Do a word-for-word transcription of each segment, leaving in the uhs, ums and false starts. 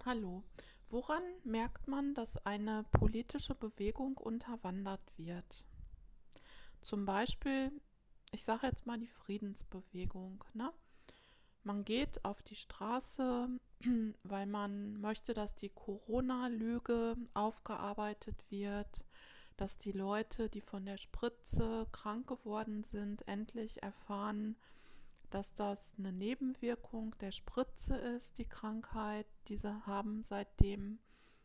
Hallo. Woran merkt man, dass eine politische Bewegung unterwandert wird? Zum Beispiel, ich sage jetzt mal die Friedensbewegung, ne? Man geht auf die Straße, weil man möchte, dass die Corona-Lüge aufgearbeitet wird, dass die Leute, die von der Spritze krank geworden sind, endlich erfahren, dass das eine Nebenwirkung der Spritze ist, die Krankheit, die sie haben seitdem,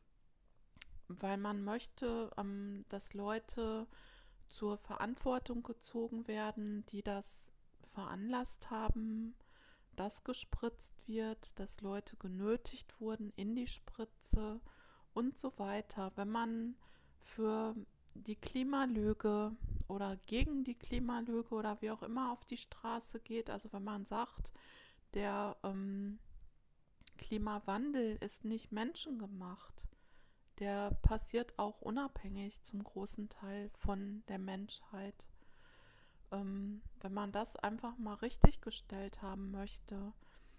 weil man möchte, ähm, dass Leute zur Verantwortung gezogen werden, die das veranlasst haben, dass gespritzt wird, dass Leute genötigt wurden in die Spritze und so weiter. Wenn man für die Klimalüge oder gegen die Klimalüge oder wie auch immer auf die Straße geht, also wenn man sagt, der ähm, Klimawandel ist nicht menschengemacht, der passiert auch unabhängig zum großen Teil von der Menschheit. Ähm, wenn man das einfach mal richtig gestellt haben möchte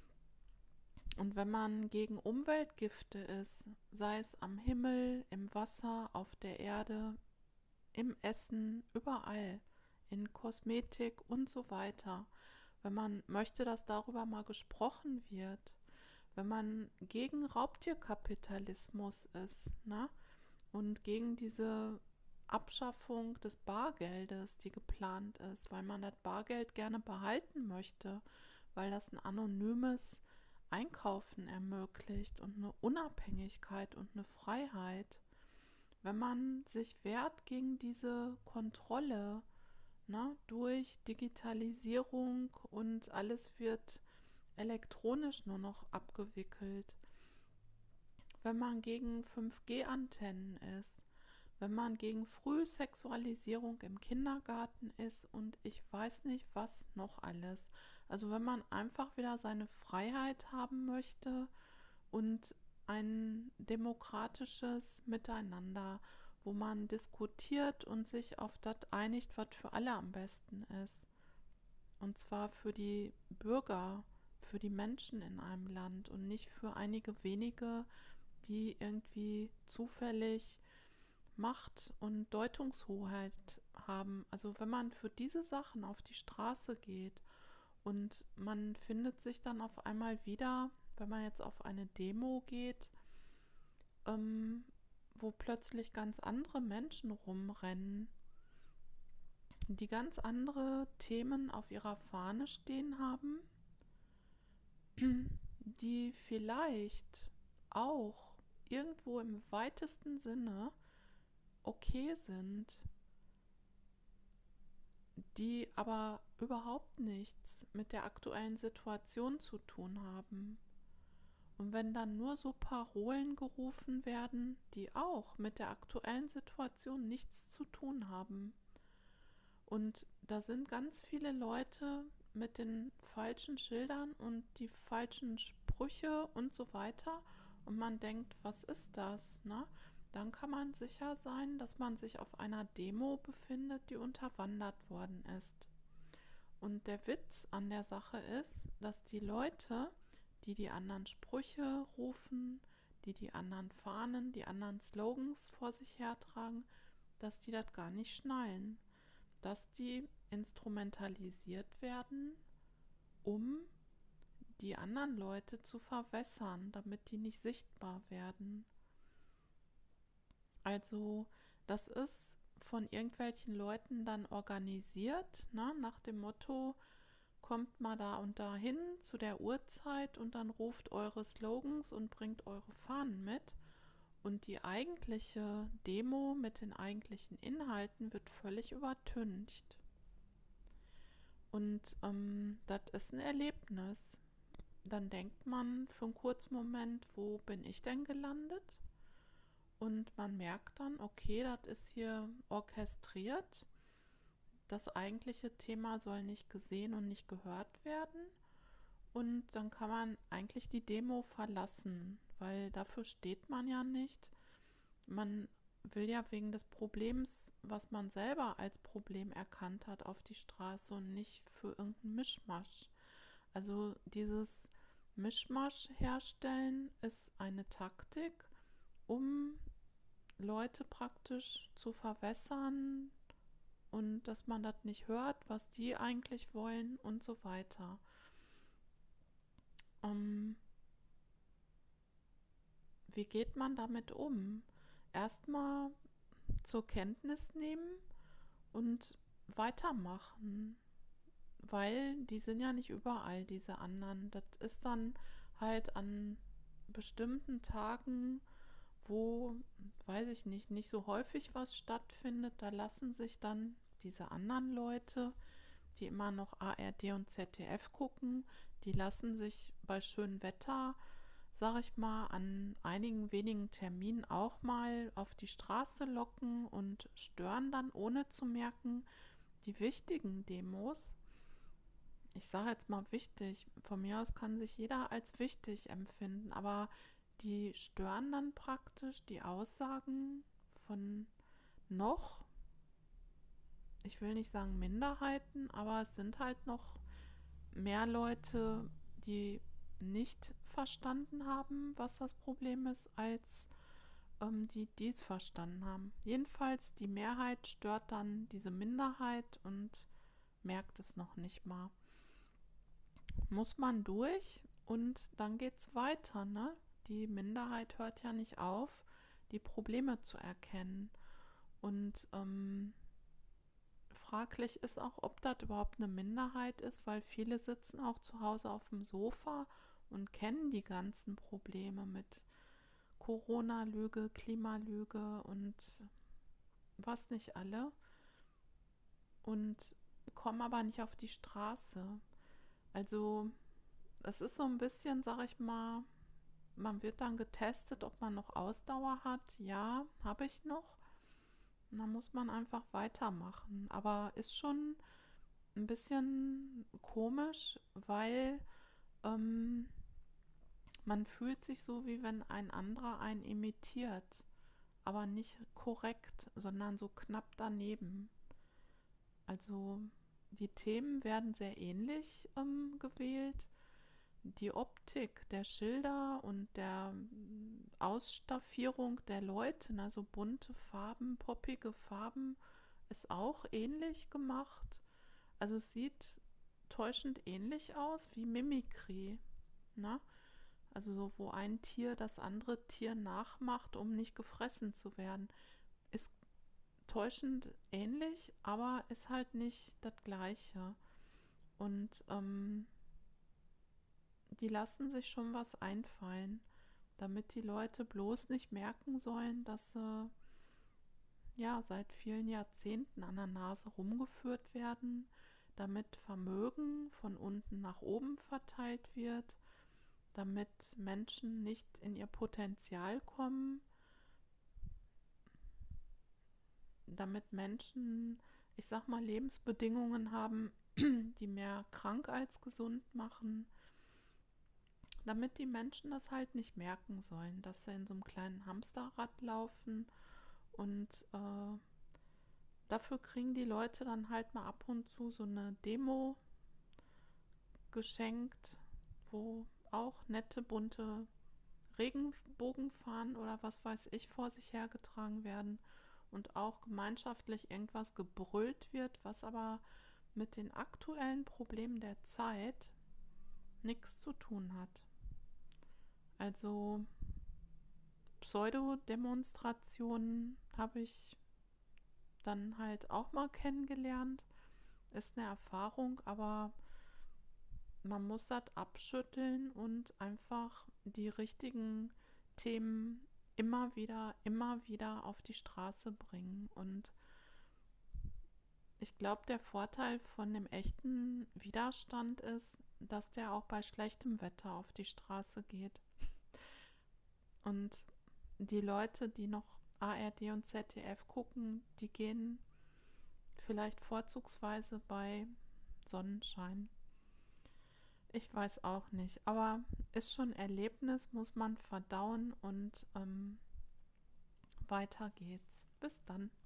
und wenn man gegen Umweltgifte ist, sei es am Himmel, im Wasser, auf der Erde, im Essen, überall, in Kosmetik und so weiter, wenn man möchte, dass darüber mal gesprochen wird, wenn man gegen Raubtierkapitalismus ist, ne? Und gegen diese Abschaffung des Bargeldes, die geplant ist, weil man das Bargeld gerne behalten möchte, weil das ein anonymes Einkaufen ermöglicht und eine Unabhängigkeit und eine Freiheit. Wenn man sich wehrt gegen diese Kontrolle, ne, durch Digitalisierung und alles wird elektronisch nur noch abgewickelt, wenn man gegen fünf G-Antennen ist, wenn man gegen Frühsexualisierung im Kindergarten ist und ich weiß nicht, was noch alles. Also wenn man einfach wieder seine Freiheit haben möchte und ein demokratisches Miteinander, wo man diskutiert und sich auf das einigt, was für alle am besten ist. Und zwar für die Bürger, für die Menschen in einem Land und nicht für einige wenige, die irgendwie zufällig Macht und Deutungshoheit haben. Also wenn man für diese Sachen auf die Straße geht und man findet sich dann auf einmal wieder, wenn man jetzt auf eine Demo geht, ähm, wo plötzlich ganz andere Menschen rumrennen, die ganz andere Themen auf ihrer Fahne stehen haben, die vielleicht auch irgendwo im weitesten Sinne okay sind, die aber überhaupt nichts mit der aktuellen Situation zu tun haben. Und wenn dann nur so Parolen gerufen werden, die auch mit der aktuellen Situation nichts zu tun haben. Und da sind ganz viele Leute mit den falschen Schildern und die falschen Sprüche und so weiter. Und man denkt, was ist das, ne? Dann kann man sicher sein, dass man sich auf einer Demo befindet, die unterwandert worden ist. Und der Witz an der Sache ist, dass die Leute, die die anderen Sprüche rufen, die die anderen Fahnen, die anderen Slogans vor sich hertragen, dass die das gar nicht schnallen, dass die instrumentalisiert werden, um die anderen Leute zu verwässern, damit die nicht sichtbar werden. Also das ist von irgendwelchen Leuten dann organisiert, ne, nach dem Motto, kommt mal da und da hin zu der Uhrzeit und dann ruft eure Slogans und bringt eure Fahnen mit. Und die eigentliche Demo mit den eigentlichen Inhalten wird völlig übertüncht. Und ähm, das ist ein Erlebnis. Dann denkt man für einen kurzen Moment, wo bin ich denn gelandet? Und man merkt dann, okay, das ist hier orchestriert. Das eigentliche Thema soll nicht gesehen und nicht gehört werden. Und dann kann man eigentlich die Demo verlassen, weil dafür steht man ja nicht. Man will ja wegen des Problems, was man selber als Problem erkannt hat, auf die Straße und nicht für irgendeinen Mischmasch. Also dieses Mischmasch herstellen ist eine Taktik, um Leute praktisch zu verwässern und dass man das nicht hört, was die eigentlich wollen und so weiter. Ähm, wie geht man damit um? Erstmal zur Kenntnis nehmen und weitermachen, weil die sind ja nicht überall, diese anderen. Das ist dann halt an bestimmten Tagen, wo, weiß ich nicht, nicht so häufig was stattfindet, da lassen sich dann diese anderen Leute, die immer noch A R D und Z D F gucken, die lassen sich bei schönem Wetter, sag ich mal, an einigen wenigen Terminen auch mal auf die Straße locken und stören dann, ohne zu merken, die wichtigen Demos. Ich sage jetzt mal wichtig, von mir aus kann sich jeder als wichtig empfinden, aber die stören dann praktisch die Aussagen von noch, ich will nicht sagen Minderheiten, aber es sind halt noch mehr Leute, die nicht verstanden haben, was das Problem ist, als ähm, die dies verstanden haben. Jedenfalls die Mehrheit stört dann diese Minderheit und merkt es noch nicht mal. Muss man durch und dann geht's weiter, ne? Die Minderheit hört ja nicht auf, die Probleme zu erkennen. Und ähm, fraglich ist auch, ob das überhaupt eine Minderheit ist, weil viele sitzen auch zu Hause auf dem Sofa und kennen die ganzen Probleme mit Corona-Lüge, Klimalüge und was nicht alle und kommen aber nicht auf die Straße. Also es ist so ein bisschen, sag ich mal, man wird dann getestet, ob man noch Ausdauer hat. Ja, habe ich noch. Und dann muss man einfach weitermachen. Aber ist schon ein bisschen komisch, weil ähm, man fühlt sich so, wie wenn ein anderer einen imitiert. Aber nicht korrekt, sondern so knapp daneben. Also die Themen werden sehr ähnlich ähm, gewählt. Die Optik der Schilder und der mm, Ausstaffierung der Leute, also bunte Farben, poppige Farben, ist auch ähnlich gemacht. Also es sieht täuschend ähnlich aus wie Mimikry, ne? Also so, wo ein Tier das andere Tier nachmacht, um nicht gefressen zu werden. Ist täuschend ähnlich, aber ist halt nicht das Gleiche. Und ähm, die lassen sich schon was einfallen, damit die Leute bloß nicht merken sollen, dass sie ja seit vielen Jahrzehnten an der Nase rumgeführt werden, damit Vermögen von unten nach oben verteilt wird, damit Menschen nicht in ihr Potenzial kommen, damit Menschen, ich sag mal, Lebensbedingungen haben, die mehr krank als gesund machen, damit die Menschen das halt nicht merken sollen, dass sie in so einem kleinen Hamsterrad laufen und äh, dafür kriegen die Leute dann halt mal ab und zu so eine Demo geschenkt, wo auch nette, bunte Regenbogenfahnen oder was weiß ich vor sich hergetragen werden und auch gemeinschaftlich irgendwas gebrüllt wird, was aber mit den aktuellen Problemen der Zeit nichts zu tun hat. Also Pseudodemonstrationen habe ich dann halt auch mal kennengelernt. Ist eine Erfahrung, aber man muss das abschütteln und einfach die richtigen Themen immer wieder, immer wieder auf die Straße bringen. Und ich glaube, der Vorteil von dem echten Widerstand ist, dass der auch bei schlechtem Wetter auf die Straße geht. Und die Leute, die noch A R D und Z D F gucken, die gehen vielleicht vorzugsweise bei Sonnenschein. Ich weiß auch nicht, aber ist schon ein Erlebnis, muss man verdauen und ähm, weiter geht's. Bis dann.